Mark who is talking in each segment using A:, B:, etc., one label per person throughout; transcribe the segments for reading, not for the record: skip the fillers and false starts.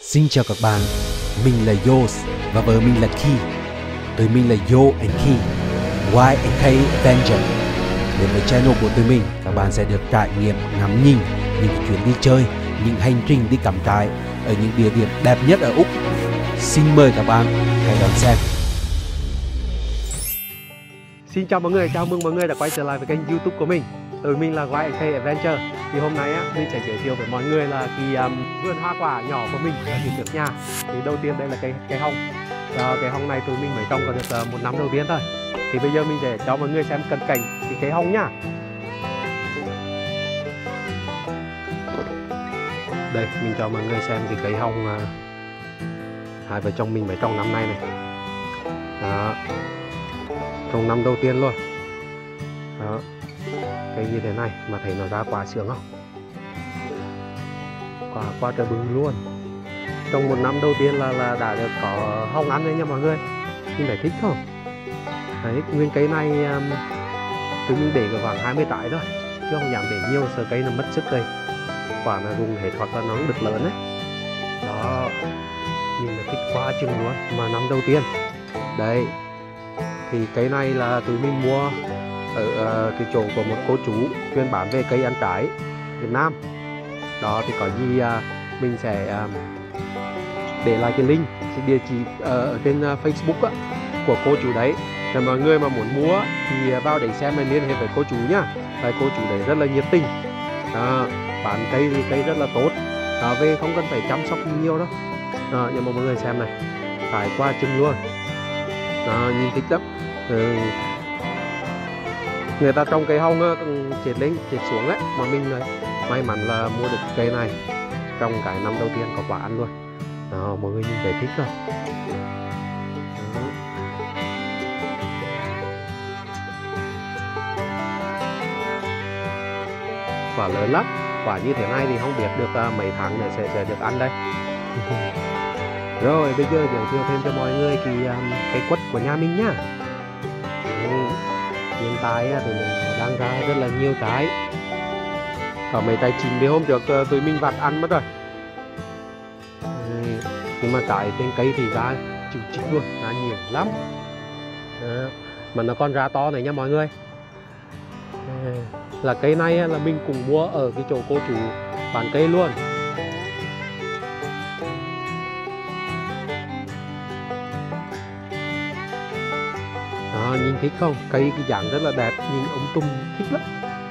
A: Xin chào các bạn, mình là Yos và vợ mình là Ki. Tụi mình là Yo and Ki, Y and K Avenger. Đến với channel của tụi mình, các bạn sẽ được trải nghiệm ngắm nhìn những chuyến đi chơi, những hành trình đi cắm trại ở những địa điểm đẹp nhất ở Úc. Xin mời các bạn hãy đón xem.
B: Xin chào mọi người, chào mừng mọi người đã quay trở lại với kênh YouTube của mình. Tụi mình là Y and K Adventure. Thì hôm nay mình sẽ giới thiệu với mọi người là cái vườn hoa quả nhỏ của mình ở phía trước nhà. Thì đầu tiên đây là cây hồng. Cái hồng này tụi mình mới trồng có được một năm đầu tiên thôi. Thì bây giờ mình sẽ cho mọi người xem cận cảnh cái cây hồng nhá. Đây, mình cho mọi người xem cái cây hồng hai vợ chồng mình mới trồng năm nay này. Đó, trồng năm đầu tiên luôn. Đó, cây như thế này mà thấy nó ra quả sướng không? Quả trời bừng luôn. Trong một năm đầu tiên là đã được có hồng ăn đấy nha mọi người. Nhưng thấy thích không? Đấy, nguyên cây này tụi mình để khoảng 20 trái thôi, chứ không dám để nhiều, sợ cây nó mất sức đây. Quả nó rụng hết hoặc là nó đực lớn đấy. Đó, nhìn là thích quá chừng luôn. Mà năm đầu tiên đấy, thì cây này là tụi mình mua ở cái chỗ của một cô chú chuyên bán về cây ăn trái Việt Nam. Đó, thì có gì mình sẽ để lại cái link, cái địa chỉ ở trên Facebook của cô chú đấy. Để mọi người mà muốn mua thì vào để xem, mình liên hệ với cô chú nhá. Tại cô chú đấy rất là nhiệt tình. Đó, bán cây thì cây rất là tốt. Đó, về không cần phải chăm sóc nhiều đâu. Đó, nhưng mà mọi người xem này, trái qua chừng luôn. Đó, nhìn thích lắm. Người ta trồng cây hồng chết lên chết xuống ấy, mà mình may mắn là mua được cây này trong cái năm đầu tiên có quả ăn luôn. Đó, mọi người nhìn thấy thích không? Đó. Quả lớn lắm, quả như thế này thì không biết được mấy tháng nữa sẽ được ăn đây. Rồi bây giờ giới thiệu thêm cho mọi người cái quất của nhà mình nhá. Hiện tại thì mình đang ra rất là nhiều trái. Có mấy trái chín thì hôm trước tụi mình vặt ăn mất rồi. Nhưng mà trái trên cây thì ra chịu chích luôn, ra nhiều lắm. Đó. Mà nó còn ra to này nha mọi người. Là cây này là mình cùng mua ở cái chỗ cô chủ bán cây luôn. Đó, nhìn thích không? Cây cái dạng rất là đẹp, nhìn ống tung thích lắm.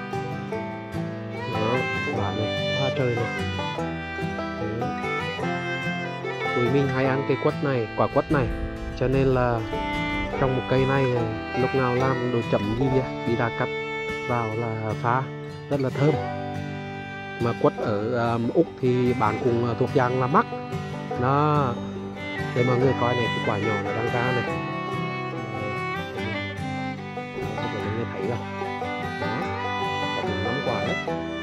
B: Đó, quả này, hoa trời này. Đấy. Tụi mình hay ăn cây quất này, quả quất này, cho nên là trong một cây này lúc nào làm đồ chấm gì đi ra cắt vào là pha rất là thơm. Mà quất ở Úc thì bán cùng thuộc dạng là mắc. Đó, để mọi người coi này, cái quả nhỏ nó đang ra này. Thấy không? Đó, có 5 quả đấy.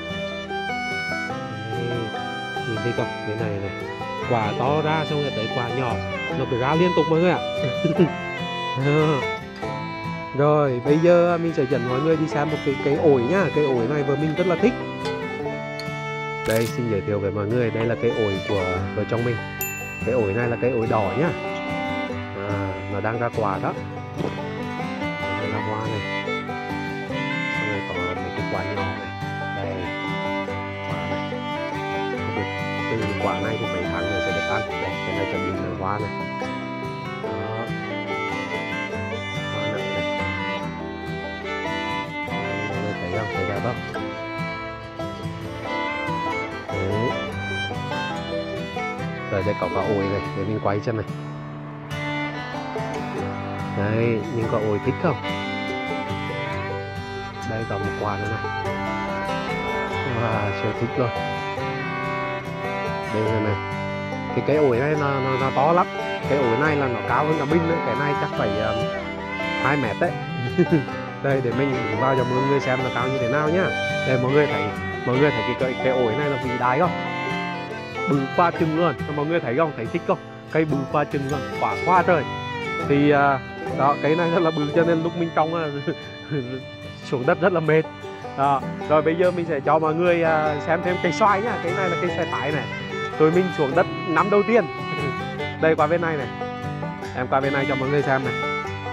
B: Nhìn thấy không? Cái này này, quả to ra xong rồi tới quả nhỏ, nó cứ ra liên tục mọi người ạ. Rồi bây giờ mình sẽ dẫn mọi người đi xem một cái ổi nhá. Cây ổi này vợ mình rất là thích. Đây, xin giới thiệu với mọi người, đây là cây ổi của vợ chồng mình. Cái ổi này là cây ổi đỏ nhá. Nó đang ra quả đó. Đây là hoa này. Xong rồi có mấy cái quả nhỏ này. Đây, quả này. Không biết từ quả này thì mấy tháng nữa sẽ được ăn. Đây, cái này chuẩn bị là hoa này. Đó, hoa nở này. Mọi người thấy không? Thấy đẹp không? Đấy. Rồi đây có quả ổi này, để mình quay chân này. Đây, nhưng quả ổi thích không? Đây có một quả nữa này. Wow, siêu thích luôn. Đây này. Cái cây ổi này nó to lắm. Cái ổi này là nó cao hơn cả mình nữa. Cái này chắc phải 2 mét đấy. Đây, để mình vào cho mọi người xem nó cao như thế nào nhá. Đây mọi người thấy cái ổi này là vĩ đại không? Bự qua chừng luôn. Mọi người thấy không? Thấy thích không? Cây bự qua chừng luôn, quả qua trời. Thì đó, cây này rất là bự cho nên lúc mình trồng xuống đất rất là mệt. Đó. Rồi bây giờ mình sẽ cho mọi người xem thêm cây xoài nhá. Cái này là cây xoài tái này. tụi mình xuống đất năm đầu tiên. Đây qua bên này này, em qua bên này cho mọi người xem này.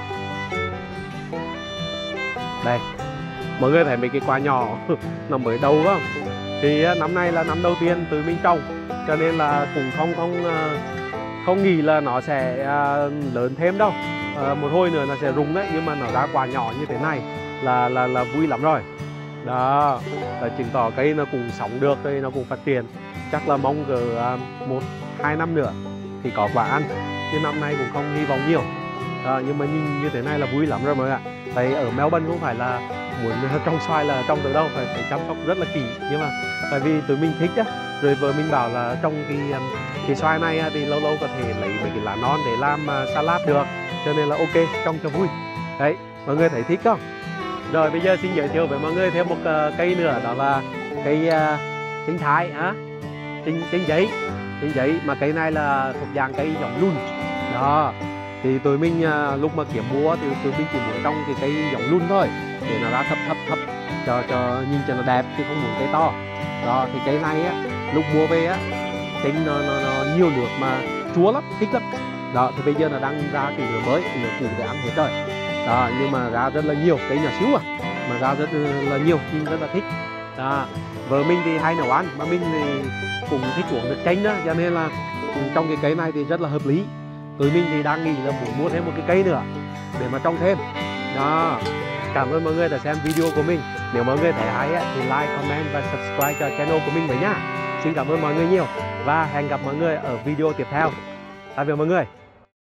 B: Đây, mọi người thấy mấy cái quả nhỏ nó mới đầu không? Thì năm nay là năm đầu tiên tụi mình trồng, cho nên là cũng không nghĩ là nó sẽ lớn thêm đâu. Một hồi nữa nó sẽ rụng đấy, nhưng mà nó ra quả nhỏ như thế này là vui lắm rồi. Đó, là chứng tỏ cây nó cũng sống được, cây nó cũng phát triển. Chắc là mong cỡ 1-2 năm nữa thì có quả ăn, chứ năm nay cũng không hy vọng nhiều. Nhưng mà nhìn như thế này là vui lắm rồi mọi người ạ. Tại ở Melbourne không phải là muốn trồng xoài là trồng được đâu, phải chăm sóc rất là kỹ. Nhưng mà tại vì tụi mình thích á, rồi vợ mình bảo là trong cái xoài này thì lâu lâu có thể lấy mấy cái lá non để làm salad được, cho nên là ok, trồng cho vui. Đấy, mọi người thấy thích không? Rồi bây giờ xin giới thiệu với mọi người thêm một cây nữa, đó là cây chanh thái á, chanh giấy, mà cây này là thuộc dạng cây giống lùn. Đó, thì tụi mình lúc mà kiếm mua thì tụi mình chỉ muốn trồng cái cây giống lùn thôi, để nó ra thấp cho nhìn cho nó đẹp, chứ không muốn cây to. Đó, thì cây này á, lúc mua về á, chanh nó nhiều nước mà chúa lắm, thích lắm. Đó, thì bây giờ nó đang ra cái lứa mới, lứa cũ để ăn hết rồi. Đó, nhưng mà ra rất là nhiều, cây nhỏ xíu à, mà ra rất là nhiều, nhìn rất là thích. Đó, vợ mình thì hay nấu ăn, mà mình thì cũng thích uống nước chanh đó, cho nên là trong cái cây này thì rất là hợp lý. Tụi mình thì đang nghĩ là muốn mua thêm một cái cây nữa để mà trồng thêm. Đó, cảm ơn mọi người đã xem video của mình. Nếu mọi người thấy hay thì like, comment và subscribe cho channel của mình với nhá. Xin cảm ơn mọi người nhiều và hẹn gặp mọi người ở video tiếp theo. Tạm biệt mọi người.